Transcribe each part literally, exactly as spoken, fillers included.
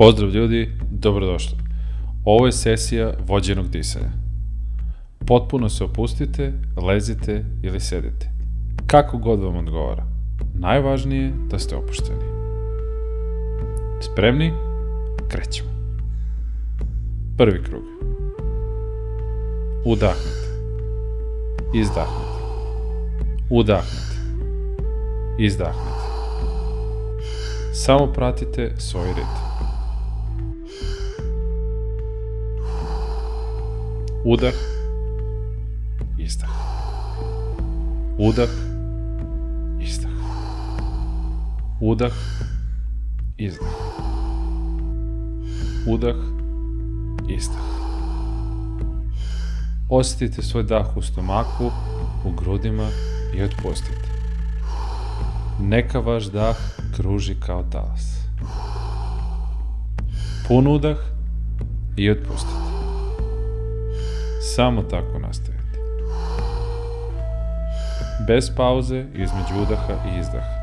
Pozdrav ljudi, dobrodošli. Ovo je sesija vođenog disanja. Potpuno se opustite, lezite ili sedite. Kako god vam odgovara. Najvažnije je da ste opušteni. Spremni? Krećemo. Prvi krug. Udahnite. Izdahnite. Udahnite. Izdahnite. Samo pratite svoj ritam. Udah, izdah. Udah, izdah. Udah, izdah. Udah, izdah. Osjetite svoj dah u stomaku, u grudima i otpustite. Neka vaš dah kruži kao talas. Pun udah i otpustite. Samo tako nastavite. Bez pauze između udaha i izdaha.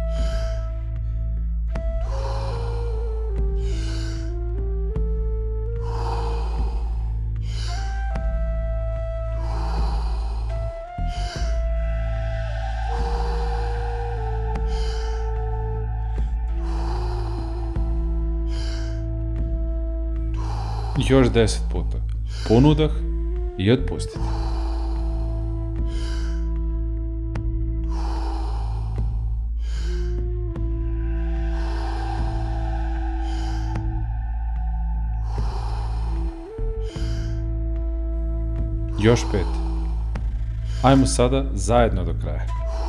Još deset puta. Pun udah i otpustite. Još pet. Ajmo sada zajedno do kraja.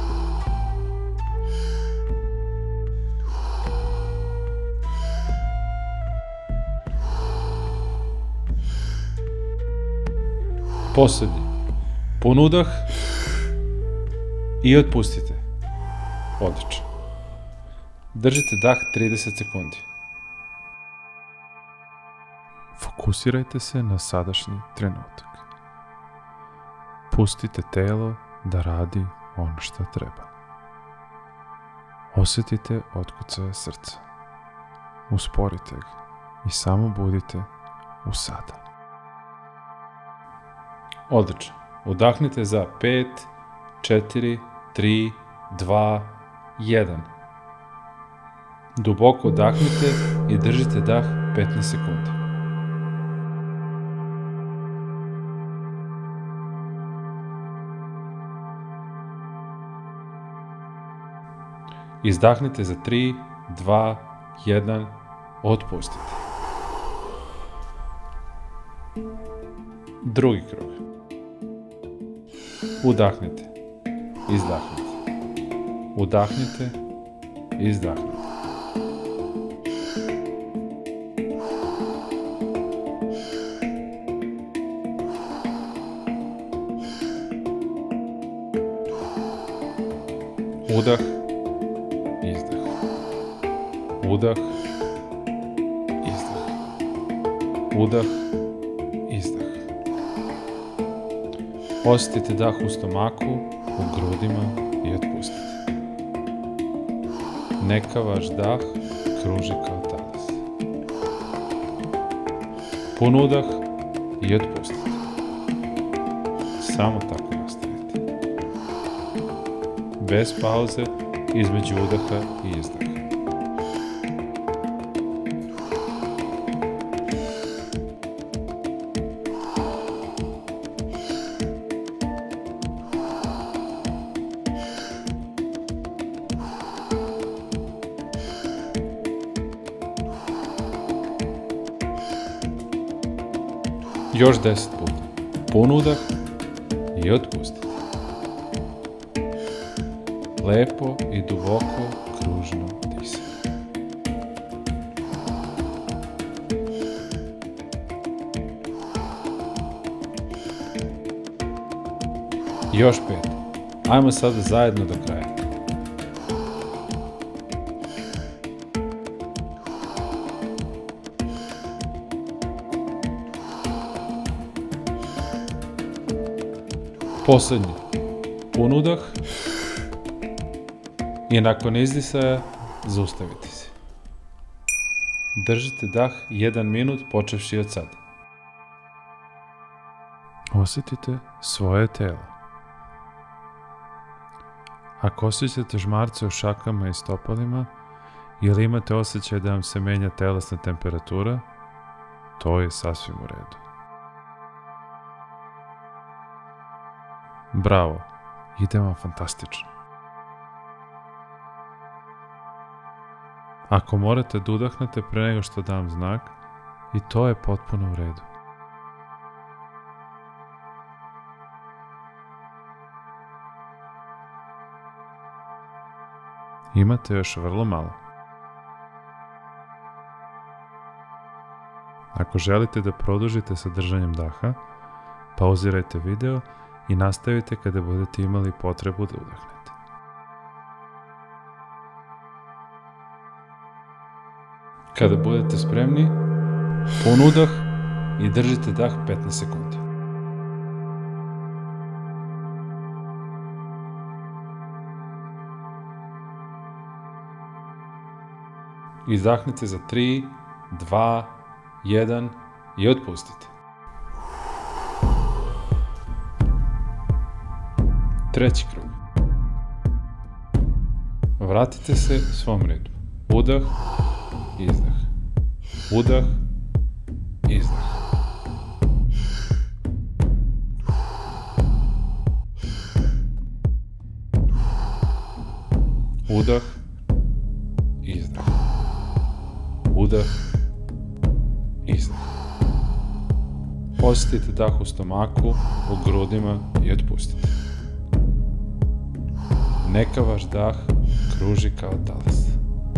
Posljednji. Pun udah i otpustite. Odlično. Držite dah trideset sekundi. Fokusirajte se na sadašnji trenutak. Pustite telo da radi ono što treba. Osjetite otkucaje srca. Usporite ga i samo budite u sada. Odlično. Udahnite za pet, četiri, tri, dva, jedan. Duboko udahnite i držite dah petnaest sekundi. Izdahnite za tri, dva, jedan, otpustite. Drugi krug. Udahnite, izdahnite. Udahnite, izdahnite. Udah, izdah. Udah, izdah. Udah, izdah. Osjetite dah u stomaku, u grudima i otpustite. Neka vaš dah kruži kao talas. Pun udah i otpustite. Samo tako nastavite. Bez pauze između udaha i izdaha. Još deset puta. Pun udah i otpustite. Lepo i duboko kružno disanje. Još pet. Ajmo sada zajedno do kraja. Posljednji. Pun udah i nakon izdisaja zaustavite se. Držite dah jedan minut počevši od sada. Osjetite svoje telo. Ako osjećate žmarce u šakama i stopalima ili imate osjećaj da vam se menja telesna temperatura, to je sasvim u redu. Bravo, ide vam fantastično. Ako morate da udahnete pre nego što dam znak, i to je potpuno u redu. Imate još vrlo malo. Ako želite da produžite sa držanjem daha, pauzirajte video i nastavite kada budete imali potrebu da udahnete. Kada budete spremni, pun udah i držite dah petnaest sekundi. Izdahnite za tri, dva, jedan i otpustite. Treći krug. Vratite se svom ritmu. Udah, izdah. Udah, izdah. Udah, izdah. Udah, izdah. Osjetite dah u stomaku, u grudima i otpustite. Neka vaš dah kruži kao talas.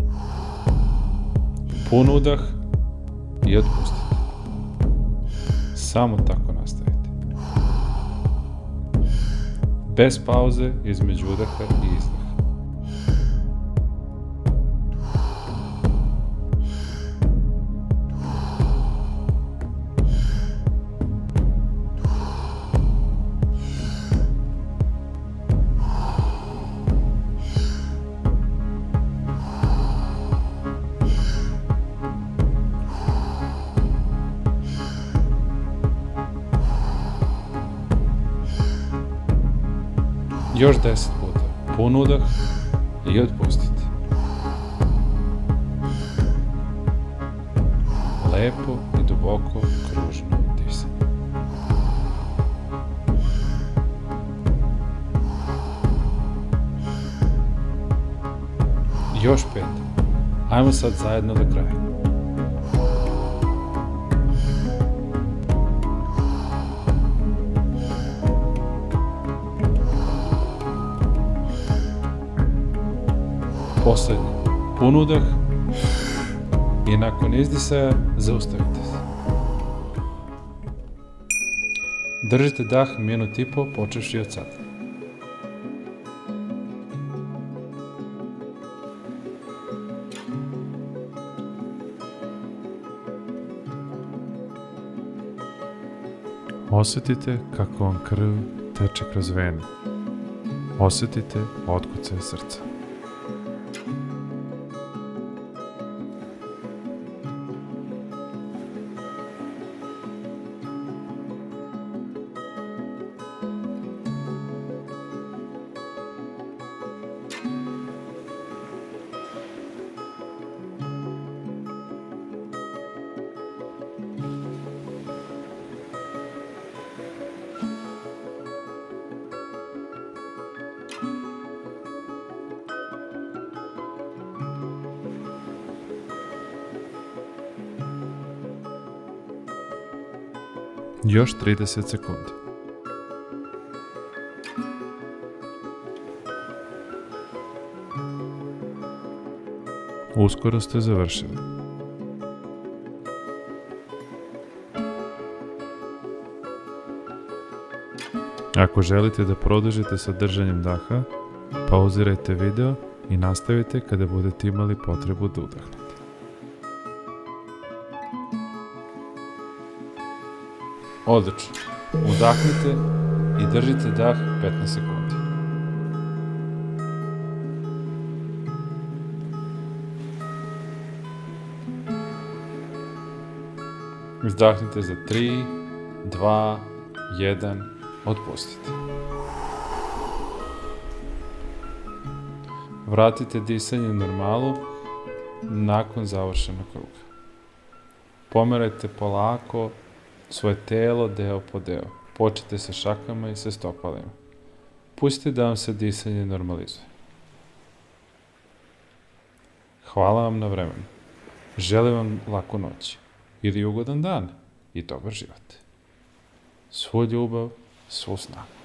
Pun udah i otpustite. Samo tako nastavite. Bez pauze između udaha i izdaha. Još deset puta. Pun udah i otpustite. Lepo i duboko kružno disanje. Još pet. Ajmo sad zajedno do kraja. Poslednji. Pun udah i nakon izdisaja zaustavite se. Držite dah minut i po počevši od sada. Osjetite kako vam krv teče kroz vene. Osjetite otkucaj srca. Još trideset sekundi. Uskoro ste završili. Ako želite da produžite sa držanjem daha, pauzirajte video i nastavite kada budete imali potrebu da udahnete. Odlično. Udahnite i držite dah petnaest sekundi. Izdahnite za tri, dva, jedan, otpustite. Vratite disanje u normalu nakon završenog kruga. Pomerajte polako svoje telo deo po deo. Počnite sa šakama i sa stopalima. Pustite da vam se disanje normalizuje. Hvala vam na vremenu. Želim vam laku noć ili ugodan dan i dobar život. Svu ljubav, svu snagu.